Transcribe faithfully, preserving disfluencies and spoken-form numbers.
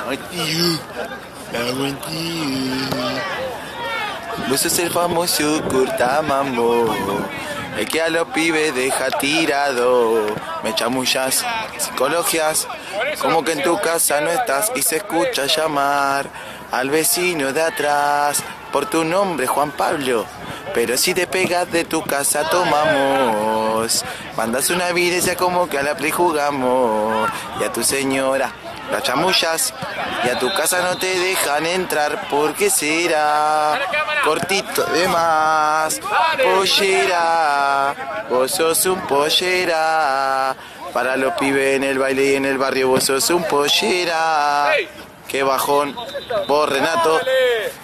Ay, tío. Agua, tío. Vos sos el famoso cortamambo, el que a los pibes deja tirado. Me chamullas, psicologías, como que en tu casa no estás y se escucha llamar al vecino de atrás por tu nombre, Juan Pablo. Pero si te pegas de tu casa tomamos, mandas una evidencia como que a la play jugamos. Y a tu señora la chamullas y a tu casa no te dejan entrar porque será cortito de más. Pollera, vos sos un pollera. Para los pibes en el baile y en el barrio vos sos un pollera. Qué bajón, vos Renato.